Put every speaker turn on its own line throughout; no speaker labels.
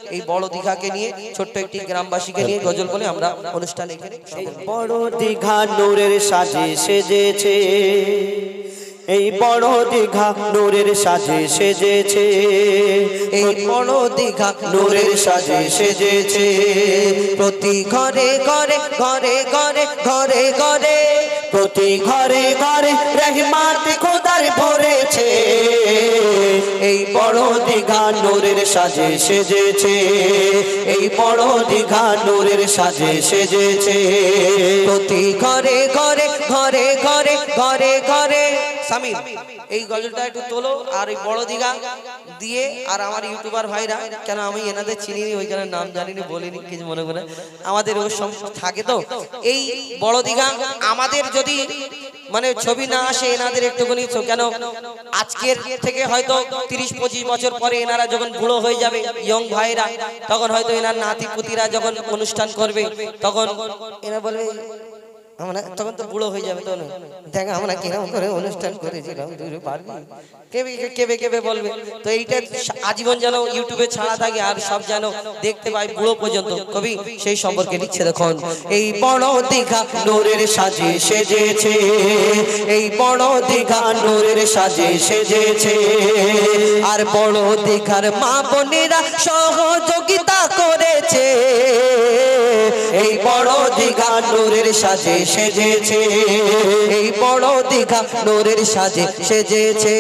এই বড় দীঘাকে নিয়ে ছোট্ট একটি গ্রামবাসীকে নিয়ে গজল বলে আমরা অনুষ্ঠান এখানে
এই বড় দীঘা নূরের সাজে সেজেছে, এই বড় দীঘা নূরের সাজে সেজেছে,
এই বড় দীঘা
নূরের সাজে সেজেছে।
প্রতি ঘরে ঘরে ঘরে ঘরে ঘরে ঘরে
প্রতি ঘরে ঘরে রহমত খোদার ভরেছে, এই বড় দীঘা নূরের সাজে সেজেছে, এই বড় দীঘা নূরের সাজে সেজেছে।
প্রতি ঘরে ঘরে ঘরে ঘরে ঘরে ঘরে সামির এই গজলটা একটু তোলো আর এই বড় দীঘা দিয়ে আর আমার ইউটিউবার ভাইরা কেন আমি এনাদের চিনিনি ওইখানে নাম জানিনি বলিনি কিছু মনে করে আমাদের ওর থাকে তো এই বড় দীঘা আমাদের যদি মানে ছবি না আসে এনাদের একটুখানি কেন আজকের থেকে হয়তো 30-25 বছর পরে এনারা যখন বুড়ো হয়ে যাবে ইয়ং ভাইরা তখন হয়তো এনার নাতি পুতিরা যখন অনুষ্ঠান করবে তখন এরা বলবে আমরা তখন তো বুড়ো হয়ে যাবে তখন দেখ আমরা কিরকম করে অনুষ্ঠান করেছিলাম দূরে পারবি কেবে কেবে কেবে বলবে তো এইটা আজীবন যেন ইউটিউবে ছাড়া থাকে আর সব যেন দেখতে পাই বুড়ো পর্যন্ত কবি সেই সম্পর্কে লিখছে দেখুন এই বড় দীঘা
নূরের সাজে সেজেছে, এই বড় দীঘা নূরের সাজে সেজেছে।
আর বড় দীঘার মা বোনেরা সহযোগিতা করেছে,
এই বড় দীঘা নূরের সাজে সেজেছে,
এই বড় দীঘা নূরের সাজে সেজেছে।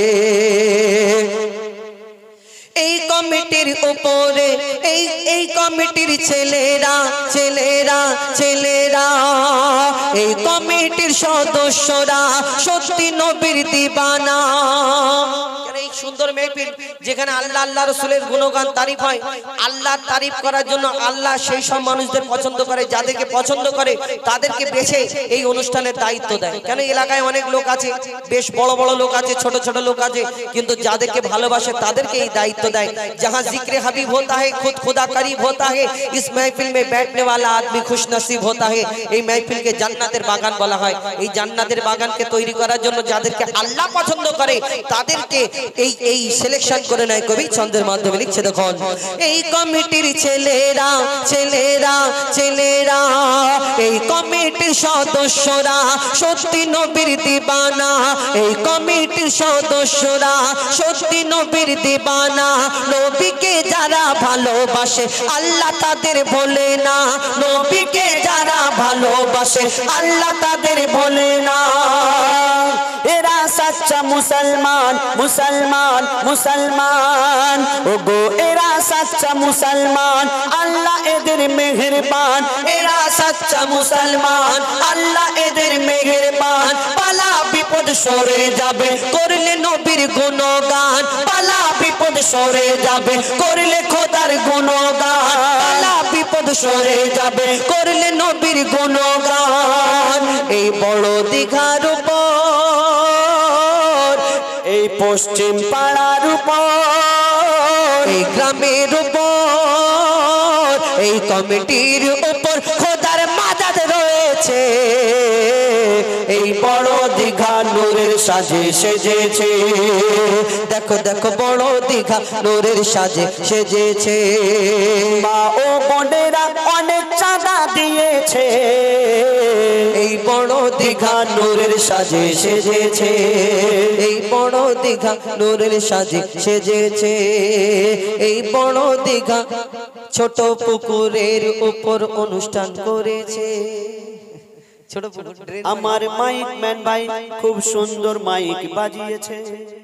এই কমিটির উপরে এই কমিটির ছেলেরা ছেলেরা ছেলেরা এই কমিটির সদস্যরা সত্যি নবীর দিবানা। এই সুন্দর মেহফিল যেখানে আল্লাহ আল্লাহ রাসূলের গুণগান তারিফ হয়, আল্লাহর তারিফ করার জন্য আল্লাহ সেই সব মানুষদের পছন্দ করে, যাদেরকে পছন্দ করে তাদেরকে বেছে এই অনুষ্ঠানের দায়িত্ব দেয়। কেন এলাকায় অনেক লোক আছে, বেশ বড় বড় লোক আছে, ছোট ছোট লোক আছে, কিন্তু যাদেরকে ভালোবাসে তাদেরকে এই দায়িত্ব দেয়। जहाँ जिक्र हबीब होता है खुद खुदा करीब होता है, इस महफिल में बैठने वाला आदमी खुश नसीब होता है। এই महफिल के জান্নাতের বাগান বলা হয়। এই জান্নাতের বাগানকে তৈরি করার জন্য যাদেরকে আল্লাহ পছন্দ করে তাদেরকে এই সিলেকশন করে নেয় কবি ছন্দের মাধ্যমে লিখছে দেখুন এই কমিটির ছেলেরা ছেলেরা ছেলেরা এই কমিটির সদস্যরা সত্যি নবীর দিবানা, এই কমিটির সদস্যরা সত্যি নবীর দিবানা। নবীকে যারা ভালোবাসে আল্লাহ তাদের ভোলে না, নবীকে যারা ভালোবাসে আল্লাহ তাদের ভোলে না।
এরা সচ্চা মুসলমান মুসলমান মুসলমান, ওগো এরা সচ্চা মুসলমান, আল্লাহ এদের মেহেরবান।
এরা সচ্চা মুসলমান আল্লাহ এদের মেহেরবান।
পালা বিপদ সরে যাবে
করলে নবীর গুণগান,
পালা বিপদ সরে যাবে করলে খোদার গুণগান,
পালা বিপদ সরে যাবে করলে নবীর গুণগান। এই বড় দীঘার উপর,
এই পশ্চিম পাড়ার উপর,
এই গ্রামের উপর, এই কমিটির উপর খোদার মাদাদ রয়েছে।
এই বড় দীঘা নূরের সাজে সেজেছে,
দেখো দেখো বড় দীঘা নূরের সাজে সেজেছে।
মা ও বোনেরা অনেক চাঁদা দিয়েছে,
এই বড় দীঘা নূরের সাজে সেজেছে, এই বড় দীঘা নূরের সাজে সেজেছে। এই বড় দীঘা ছোট পুকুরের উপর অনুষ্ঠান করেছে।
আমার মাইক ম্যান ভাই খুব সুন্দর মাইক বাজিয়েছে।